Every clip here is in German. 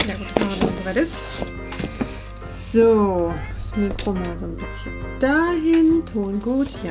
Ja gut, das machen wir, wenn es soweit ist. So, das Mikro mal so ein bisschen dahin. Ton gut, ja.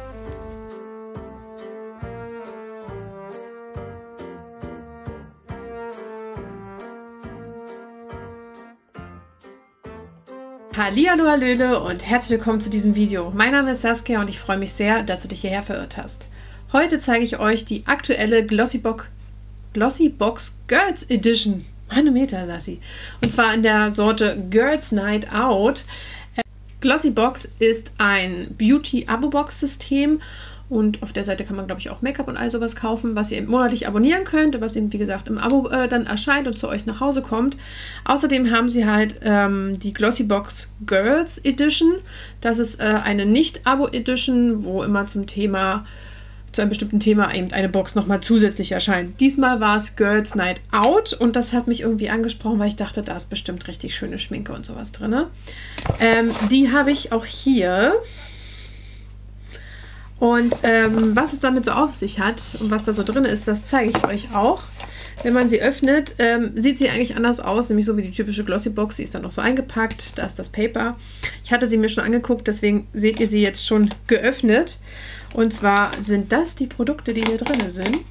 Hallihallo, hallöle und herzlich willkommen zu diesem Video. Mein Name ist Saskia und ich freue mich sehr, dass du dich hierher verirrt hast. Heute zeige ich euch die aktuelle Glossybox Girls Edition. Manometer, Sassi. Und zwar in der Sorte Girls Night Out. Glossybox ist ein Beauty-Abo-Box-System und auf der Seite kann man, glaube ich, auch Make-up und all sowas kaufen, was ihr monatlich abonnieren könnt, was eben, wie gesagt, im Abo dann erscheint und zu euch nach Hause kommt. Außerdem haben sie halt die Glossybox Girls Edition. Das ist eine Nicht-Abo-Edition, wo immer zu einem bestimmten Thema eben eine Box nochmal zusätzlich erscheint. Diesmal war es Girls Night Out und das hat mich irgendwie angesprochen, weil ich dachte, da ist bestimmt richtig schöne Schminke und sowas drin. Die habe ich auch hier. Und was es damit so auf sich hat und was da so drin ist, das zeige ich euch auch. Wenn man sie öffnet, sieht sie eigentlich anders aus, nämlich so wie die typische Glossybox. Sie ist dann noch so eingepackt, da ist das Paper. Ich hatte sie mir schon angeguckt, deswegen seht ihr sie jetzt schon geöffnet. Und zwar sind das die Produkte, die hier drin sind.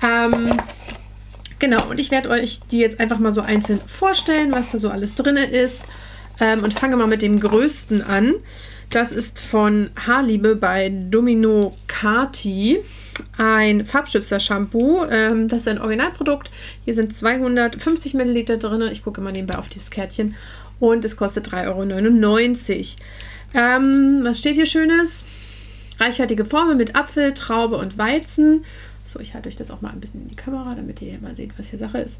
Genau, und ich werde euch die jetzt einfach mal so einzeln vorstellen, was da so alles drin ist. Und fange mal mit dem größten an. Das ist von Haarliebe bei Domino Kati. Ein Farbschützer-Shampoo. Das ist ein Originalprodukt. Hier sind 250 Milliliter drin. Ich gucke mal nebenbei auf dieses Kärtchen. Und es kostet 3,99 €. Was steht hier Schönes? Reichhaltige Formen mit Apfel, Traube und Weizen. So, ich halte euch das auch mal ein bisschen in die Kamera, damit ihr mal seht, was hier Sache ist.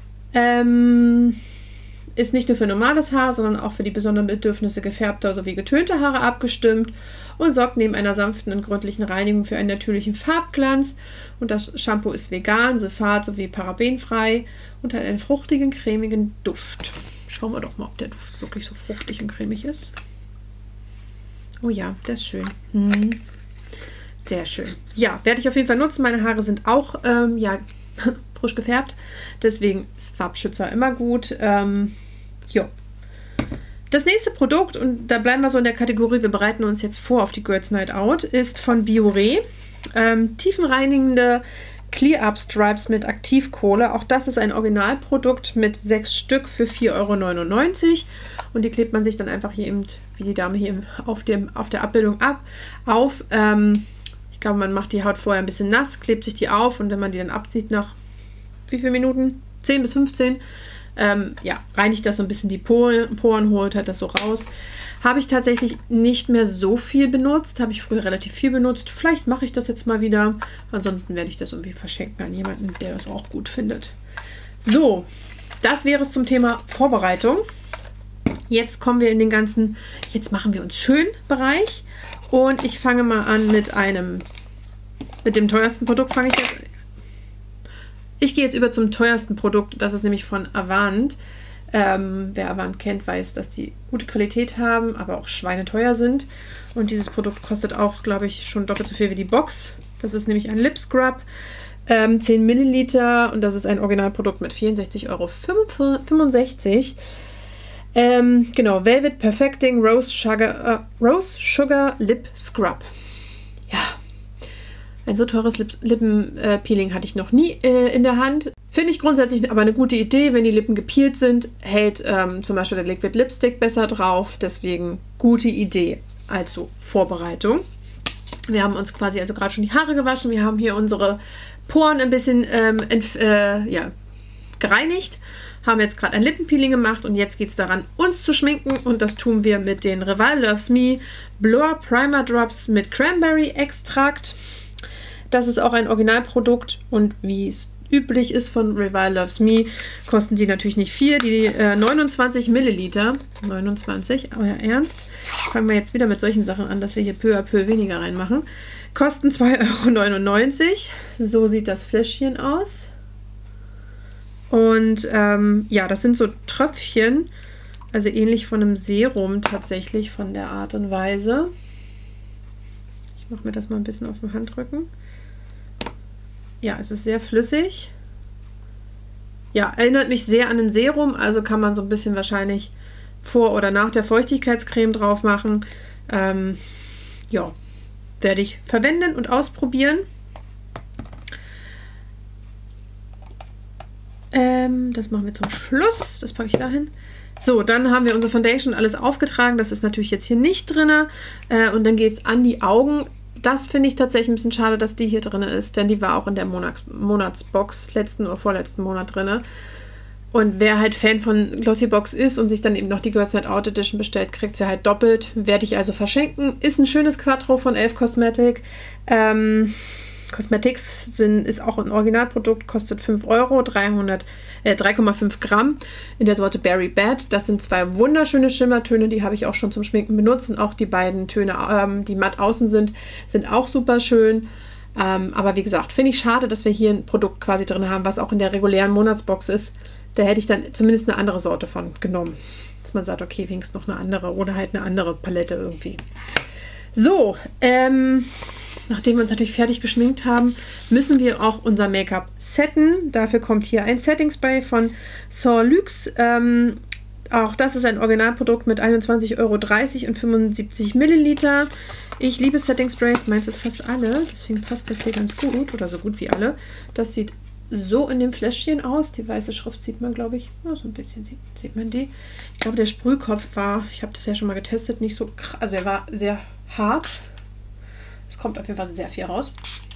Ist nicht nur für normales Haar, sondern auch für die besonderen Bedürfnisse gefärbter sowie getönter Haare abgestimmt und sorgt neben einer sanften und gründlichen Reinigung für einen natürlichen Farbglanz. Und das Shampoo ist vegan, sulfat- sowie parabenfrei und hat einen fruchtigen, cremigen Duft. Schauen wir doch mal, ob der Duft wirklich so fruchtig und cremig ist. Oh ja, das ist schön. Sehr schön. Ja, werde ich auf jeden Fall nutzen. Meine Haare sind auch ja, frisch gefärbt. Deswegen ist Farbschützer immer gut. Ja. Das nächste Produkt, und da bleiben wir so in der Kategorie, wir bereiten uns jetzt vor auf die Girls Night Out, ist von Biore. Tiefenreinigende Clear-Up Stripes mit Aktivkohle. Auch das ist ein Originalprodukt mit 6 Stück für 4,99 €. Und die klebt man sich dann einfach hier eben, wie die Dame hier auf der Abbildung auf. Ich glaube, man macht die Haut vorher ein bisschen nass, klebt sich die auf und wenn man die dann abzieht nach wie viele Minuten? 10 bis 15. Ja, reinigt das so ein bisschen die Poren, holt halt das so raus. Habe ich tatsächlich nicht mehr so viel benutzt. Habe ich früher relativ viel benutzt. Vielleicht mache ich das jetzt mal wieder. Ansonsten werde ich das irgendwie verschenken an jemanden, der das auch gut findet. So, das wäre es zum Thema Vorbereitung. Jetzt kommen wir in den ganzen, jetzt machen wir uns schön Bereich. Und ich fange mal an mit dem teuersten Produkt fange ich jetzt. Ich gehe jetzt über zum teuersten Produkt. Das ist nämlich von Avant. Wer Avant kennt, weiß, dass die gute Qualität haben, aber auch schweineteuer sind. Und dieses Produkt kostet auch, glaube ich, schon doppelt so viel wie die Box. Das ist nämlich ein Lip Scrub. 10 Milliliter und das ist ein Originalprodukt mit 64,65 €. Genau, Velvet Perfecting Rose Sugar Lip Scrub. Ja, ein so teures Lippenpeeling hatte ich noch nie in der Hand. Finde ich grundsätzlich aber eine gute Idee, wenn die Lippen gepeelt sind, hält zum Beispiel der Liquid Lipstick besser drauf. Deswegen gute Idee. Also Vorbereitung. Wir haben uns quasi also gerade schon die Haare gewaschen. Wir haben hier unsere Poren ein bisschen ja, gereinigt. Haben jetzt gerade ein Lippenpeeling gemacht und jetzt geht es daran, uns zu schminken. Und das tun wir mit den Rival Loves Me Blur Primer Drops mit Cranberry Extrakt. Das ist auch ein Originalprodukt und wie es üblich ist von Rival Loves Me, kosten die natürlich nicht viel. Die 29 Milliliter, 29, euer Ernst? Fangen wir jetzt wieder mit solchen Sachen an, dass wir hier peu à peu weniger reinmachen. Kosten 2,99 €. So sieht das Fläschchen aus. Und ja, das sind so Tröpfchen, also ähnlich von einem Serum tatsächlich von der Art und Weise. Ich mache mir das mal ein bisschen auf den Handrücken. Ja, es ist sehr flüssig. Ja, erinnert mich sehr an ein Serum, also kann man so ein bisschen wahrscheinlich vor oder nach der Feuchtigkeitscreme drauf machen. Ja, werde ich verwenden und ausprobieren. Das machen wir zum Schluss. Das packe ich dahin. So, dann haben wir unsere Foundation alles aufgetragen. Das ist natürlich jetzt hier nicht drin. Und dann geht es an die Augen. Das finde ich tatsächlich ein bisschen schade, dass die hier drin ist, denn die war auch in der Monatsbox letzten oder vorletzten Monat drin. Und wer halt Fan von Glossybox ist und sich dann eben noch die Girls Night Out Edition bestellt, kriegt sie halt doppelt. Werde ich also verschenken. Ist ein schönes Quattro von Elf Cosmetics. Ist auch ein Originalprodukt, kostet 5 Euro, 3,5 Gramm in der Sorte Berry Bad. Das sind 2 wunderschöne Schimmertöne, die habe ich auch schon zum Schminken benutzt. Und auch die beiden Töne, die matt außen sind auch super schön. Aber wie gesagt, finde ich schade, dass wir hier ein Produkt quasi drin haben, was auch in der regulären Monatsbox ist. Da hätte ich dann zumindest eine andere Sorte von genommen. Dass man sagt, okay, wenigstens noch eine andere oder halt eine andere Palette irgendwie. So, nachdem wir uns natürlich fertig geschminkt haben, müssen wir auch unser Make-up setten. Dafür kommt hier ein Setting Spray von Saint Luxe. Auch das ist ein Originalprodukt mit 21,30 Euro und 75 Milliliter. Ich liebe Setting Sprays, meins ist fast alle, deswegen passt das hier ganz gut oder so gut wie alle. Das sieht so in dem Fläschchen aus. Die weiße Schrift sieht man, glaube ich, so ein bisschen sieht man die. Ich glaube, der Sprühkopf war, ich habe das ja schon mal getestet, nicht so krass, also er war sehr hart. Es kommt auf jeden Fall sehr viel raus.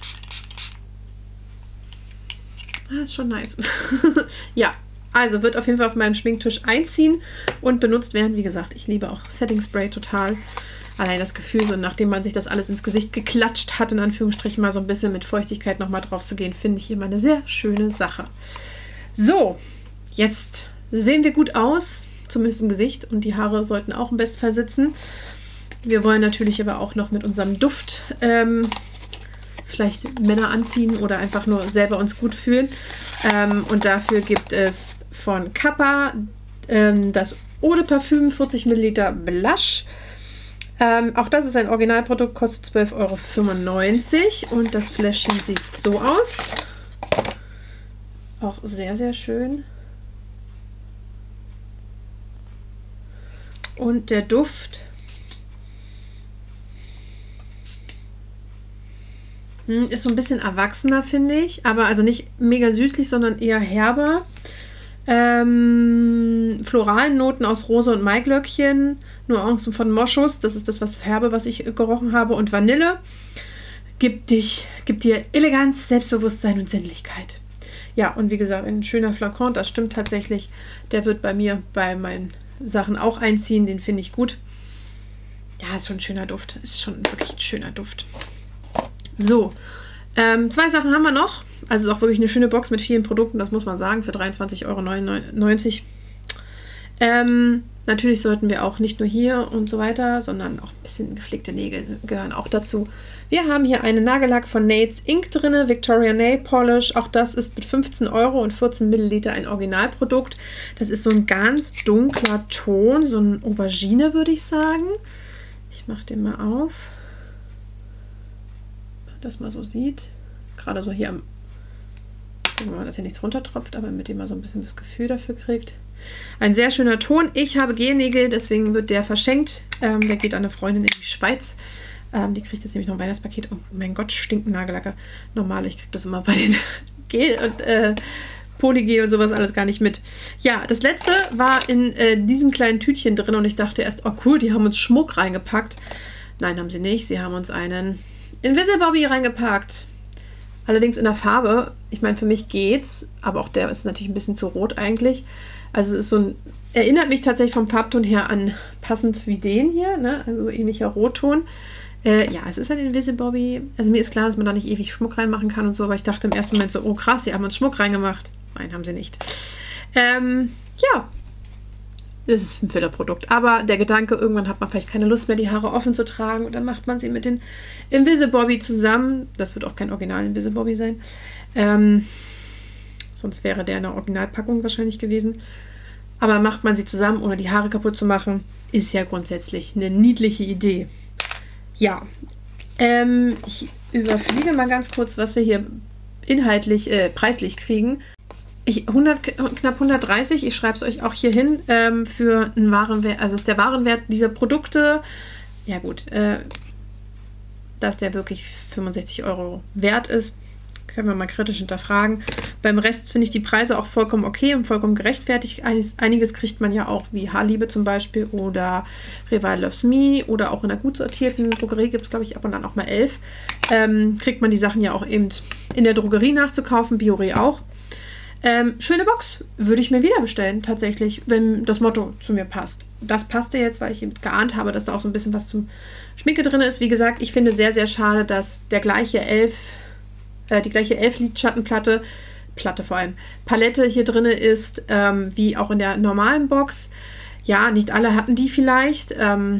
Ist schon nice. Ja, also wird auf jeden Fall auf meinem Schminktisch einziehen und benutzt werden. Wie gesagt, ich liebe auch Setting Spray total. Allein das Gefühl, so nachdem man sich das alles ins Gesicht geklatscht hat, in Anführungsstrichen mal so ein bisschen mit Feuchtigkeit nochmal drauf zu gehen, finde ich immer eine sehr schöne Sache. So, jetzt sehen wir gut aus, zumindest im Gesicht, und die Haare sollten auch im Bestfall sitzen. Wir wollen natürlich aber auch noch mit unserem Duft vielleicht Männer anziehen oder einfach nur selber uns gut fühlen. Und dafür gibt es von Kappa das Eau de Parfum 40 Milliliter Blush. Auch das ist ein Originalprodukt, kostet 12,95 Euro und das Fläschchen sieht so aus. Auch sehr, sehr schön. Und der Duft ist so ein bisschen erwachsener, finde ich. Aber also nicht mega süßlich, sondern eher herber. Floralen Noten aus Rose und Maiglöckchen, Nuancen von Moschus, das ist das Herbe, was ich gerochen habe, und Vanille. Gibt dir Eleganz, Selbstbewusstsein und Sinnlichkeit. Ja, und wie gesagt, ein schöner Flakon, das stimmt tatsächlich. Der wird bei mir bei meinen Sachen auch einziehen, den finde ich gut. Ja, ist schon ein schöner Duft, ist schon wirklich ein schöner Duft. So, 2 Sachen haben wir noch. Also ist auch wirklich eine schöne Box mit vielen Produkten, das muss man sagen, für 23,99 Euro. Natürlich sollten wir auch nicht nur hier und so weiter, sondern auch ein bisschen gepflegte Nägel gehören auch dazu. Wir haben hier einen Nagellack von Nates Ink drin, Victoria Nail Polish. Auch das ist mit 15 Euro und 14 Milliliter ein Originalprodukt. Das ist so ein ganz dunkler Ton, so ein Aubergine, würde ich sagen. Ich mache den mal auf, dass man so sieht. Gerade so hier am, wenn man das hier nichts runtertropft, aber mit dem man so ein bisschen das Gefühl dafür kriegt. Ein sehr schöner Ton. Ich habe Gelnägel, deswegen wird der verschenkt. Der geht an eine Freundin in die Schweiz. Die kriegt jetzt nämlich noch ein Weihnachtspaket. Oh mein Gott, stinken Nagellacke. Normal, ich kriege das immer bei den Gel und Polygel und sowas alles gar nicht mit. Ja, das letzte war in diesem kleinen Tütchen drin und ich dachte erst, oh cool, die haben uns Schmuck reingepackt. Nein, haben sie nicht. Sie haben uns einen Invisible Bobby reingepackt. Allerdings in der Farbe, ich meine, für mich geht's, aber auch der ist natürlich ein bisschen zu rot eigentlich. Also es ist so ein, erinnert mich tatsächlich vom Farbton her an passend wie den hier, ne? Also so ähnlicher Rotton. Ja, es ist ein Invisible Bobby. Also mir ist klar, dass man da nicht ewig Schmuck reinmachen kann und so, aber ich dachte im ersten Moment so, oh krass, sie haben uns Schmuck reingemacht. Nein, haben sie nicht. Ja, das ist ein Filterprodukt. Aber der Gedanke, irgendwann hat man vielleicht keine Lust mehr, die Haare offen zu tragen und dann macht man sie mit den Invisible Bobby zusammen. Das wird auch kein Original Invisible Bobby sein. Sonst wäre der in der Originalpackung wahrscheinlich gewesen. Aber macht man sie zusammen, ohne die Haare kaputt zu machen, ist ja grundsätzlich eine niedliche Idee. Ja, ich überfliege mal ganz kurz, was wir hier inhaltlich, preislich kriegen. Knapp 130, ich schreibe es euch auch hier hin, für einen Warenwert, also ist der Warenwert dieser Produkte, ja gut, dass der wirklich 65 € wert ist, können wir mal kritisch hinterfragen. Beim Rest finde ich die Preise auch vollkommen okay und vollkommen gerechtfertigt. Einiges kriegt man ja auch, wie Haarliebe zum Beispiel oder Revival Loves Me oder auch in einer gut sortierten Drogerie gibt es, glaube ich, ab und an auch mal 11. Kriegt man die Sachen ja auch eben in der Drogerie nachzukaufen, Biore auch. Schöne Box, würde ich mir wieder bestellen, tatsächlich, wenn das Motto zu mir passt. Das passte jetzt, weil ich eben geahnt habe, dass da auch so ein bisschen was zum Schminke drin ist. Wie gesagt, ich finde sehr, sehr schade, dass die gleiche 11-Lid-Schattenplatte, vor allem, Palette hier drin ist, wie auch in der normalen Box. Ja, nicht alle hatten die vielleicht,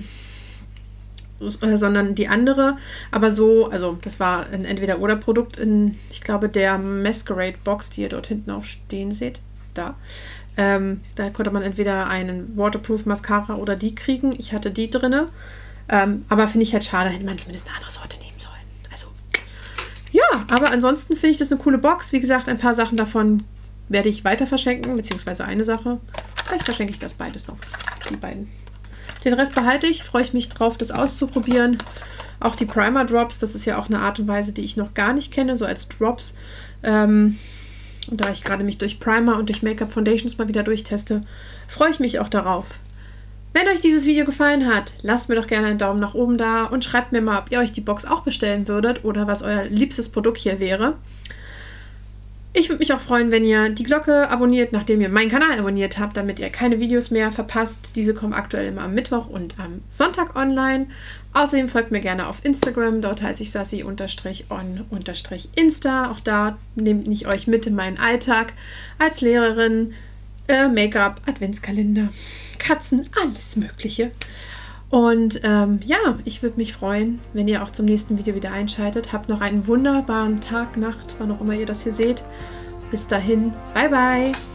sondern die andere, aber so, also das war ein Entweder-Oder-Produkt in, ich glaube, der Masquerade-Box, die ihr dort hinten auch stehen seht, da. Da konnte man entweder einen Waterproof Mascara oder die kriegen. Ich hatte die drinne, aber finde ich halt schade, hätte man zumindest eine andere Sorte nehmen sollen. Also, ja, aber ansonsten finde ich das eine coole Box. Wie gesagt, ein paar Sachen davon werde ich weiter verschenken, beziehungsweise eine Sache. Vielleicht verschenke ich das beides noch, die beiden. Den Rest behalte ich, freue ich mich drauf, das auszuprobieren. Auch die Primer Drops, das ist ja auch eine Art und Weise, die ich noch gar nicht kenne, so als Drops. Und da ich gerade mich durch Primer und durch Make-up Foundations mal wieder durchteste, freue ich mich auch darauf. Wenn euch dieses Video gefallen hat, lasst mir doch gerne einen Daumen nach oben da und schreibt mir mal, ob ihr euch die Box auch bestellen würdet oder was euer liebstes Produkt hier wäre. Ich würde mich auch freuen, wenn ihr die Glocke abonniert, nachdem ihr meinen Kanal abonniert habt, damit ihr keine Videos mehr verpasst. Diese kommen aktuell immer am Mittwoch und am Sonntag online. Außerdem folgt mir gerne auf Instagram, dort heiße ich Sassi_on_Insta. Auch da nehme ich euch mit in meinen Alltag als Lehrerin, Make-up, Adventskalender, Katzen, alles Mögliche. Und ja, ich würde mich freuen, wenn ihr auch zum nächsten Video wieder einschaltet. Habt noch einen wunderbaren Tag, Nacht, wann auch immer ihr das hier seht. Bis dahin, bye bye!